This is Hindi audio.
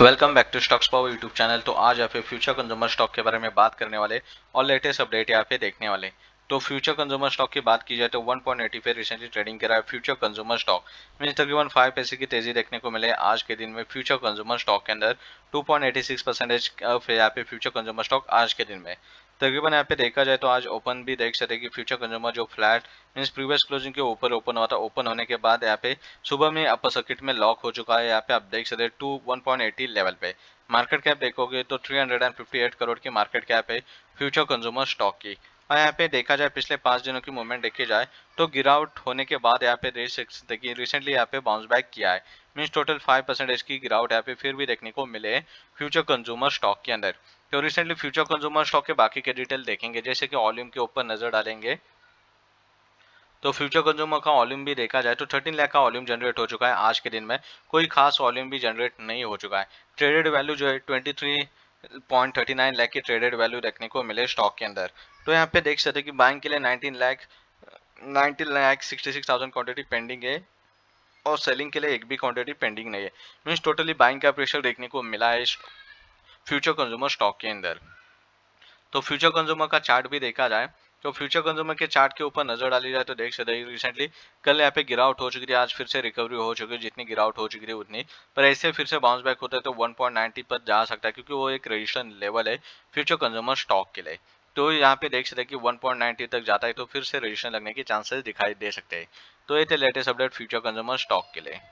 Welcome back to Stocks Power YouTube channel. तो आज यहाँ पे फ्यूचर कंज्यूमर स्टॉक के बारे में बात करने वाले और लेटेस्ट अपडेट यहाँ पे देखने वाले। तो फ्यूचर कंज्यूमर स्टॉक की बात की जाए तो 1.85 रिसेंटली ट्रेडिंग कर रहा है फ्यूचर कंज्यूमर स्टॉक। मीन तकरीबन 5 पैसे की तेजी देखने को मिले आज के दिन में फ्यूचर कंज्यूमर स्टॉक के अंदर 2.86% यहाँ पे फ्यूचर कंज्यूमर स्टॉक आज के दिन में तकरीबन यहाँ पे देखा जाए तो आज ओपन भी देख सकते हैं कि फ्यूचर कंज्यूमर जो फ्लैट मीन्स प्रीवियस क्लोजिंग के ऊपर ओपन हुआ था, ओपन होने के बाद यहाँ पे सुबह में अपर सर्किट में लॉक हो चुका है। यहाँ पे आप देख सकते हैं 1.80 लेवल पे मार्केट कैप देखोगे तो 358 करोड़ की मार्केट कैप है फ्यूचर कंज्यूमर स्टॉक की। और यहाँ पे देखा जाए पिछले 5 दिनों की मूवमेंट देखी जाए तो गिरावट होने के बाद यहाँ पे रिसेंटली यहाँ पे बाउंस बैक किया है। मीन्स टोटल 5% की गिरावट यहाँ पे फिर भी देखने को मिले फ्यूचर कंज्यूमर स्टॉक के अंदर। तो रिसेंटली फ्यूचर कंज्यूमर स्टॉक के बाकी के डिटेल देखेंगे, जैसे कि वॉल्यूम के ऊपर नजर डालेंगे तो फ्यूचर कंज्यूमर का वॉल्यूम भी देखा जाए तो 13 लाख का वॉल्यूम जनरेट हो चुका है आज के दिन में। कोई खास वॉल्यूम भी जनरेट नहीं हो चुका है। ट्रेडेड वैल्यू जो है 23.39 लाख की ट्रेडेड वैल्यू देखने को मिले स्टॉक के अंदर। तो यहाँ पे देख सकते हैं कि बाइंग के लिए 19,66,000 क्वांटिटी पेंडिंग है और सेलिंग के लिए एक भी क्वांटिटी पेंडिंग नहीं है। मीन्स टोटली बाइंग का प्रेशर देखने को मिला है फ्यूचर कंज्यूमर स्टॉक के अंदर। तो फ्यूचर कंज्यूमर का चार्ट भी देखा जाए तो फ्यूचर कंज्यूमर के चार्ट के ऊपर नजर डाली जाए तो देख सकते हैं रिसेंटली कल यहाँ पे गिरावट हो चुकी थी, आज फिर से रिकवरी हो चुकी है। जितनी गिरावट हो चुकी थी उतनी, पर ऐसे फिर से बाउंस बैक होता है तो 1.90 पर जा सकता है, क्योंकि वो एक रजिस्ट्रेशन लेवल है फ्यूचर कंज्यूमर स्टॉक के लिए। तो यहाँ पे देख सकते हैं कि 1.90 तक जाता है तो फिर से रजिस्ट्रेशन लगने के चांसेस दिखाई दे सकते हैं। तो ये थे latest update Future Consumer stock के लिए।